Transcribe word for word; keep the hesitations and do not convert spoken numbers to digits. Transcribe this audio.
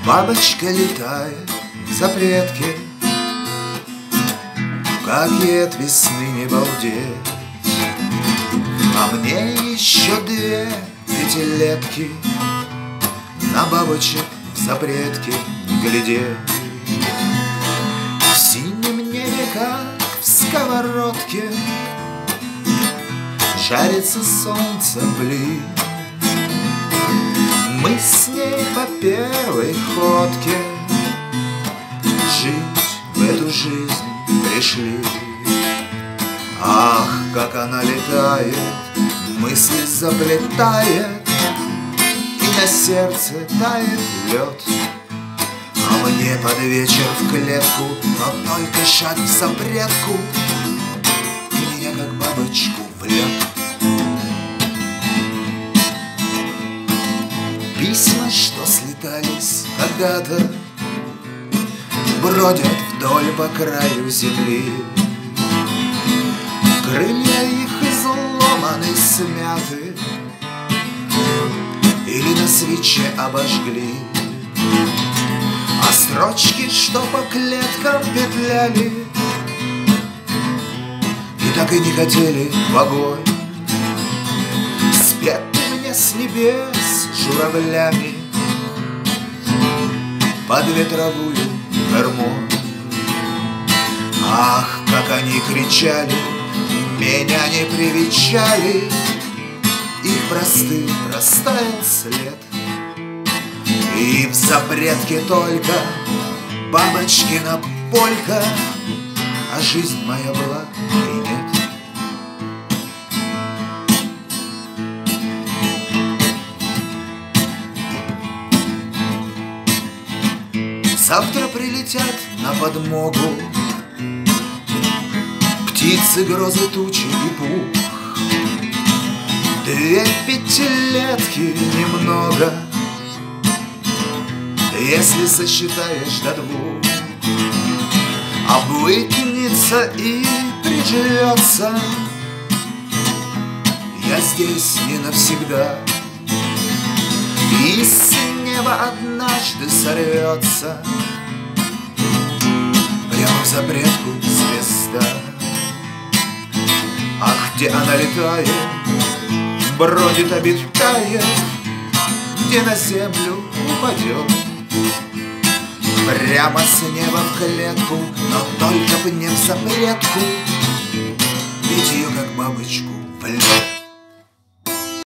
Бабочка летает в запретке, как ей от весны не балдеть. А мне еще две пятилетки на бабочек в запретке глядеть. В синем небе, как в сковородке, жарится солнце блин. Мы с ней по первой ходке жить в эту жизнь пришли. Ах, как она летает, мысли заплетает, и на сердце тает лед. А мне под вечер в клетку, но только шаг в запретку, и меня как бабочку в лед. Письма, что слетались когда-то, бродят вдоль по краю земли. Крылья их изломаны, смяты, или на свече обожгли. А строчки, что по клеткам петляли, и так и не хотели в огонь, спеты мне с небес журавлями под ветровую гармонь. Ах, как они кричали, меня не привечали, их простым растаял след. И в запретке только бабочкина полька, а жизнь моя была и нет. Завтра прилетят на подмогу птицы, грозы, тучи и пух. Две пятилетки немного, если сосчитаешь до двух. Обвыкнется и приживется, я здесь не навсегда. И с неба однажды сорвется прямо в запретку звезда. Ах, где она летает, бродит, обитает, где на землю упадет. Прямо с неба в клетку, но только б не в запретку, ведь ее как бабочку в лед.